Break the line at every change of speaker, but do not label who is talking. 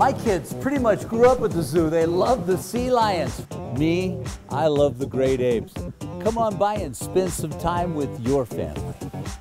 My kids pretty much grew up at the zoo. They love the sea lions. Me, I love the great apes. Come on by and spend some time with your family.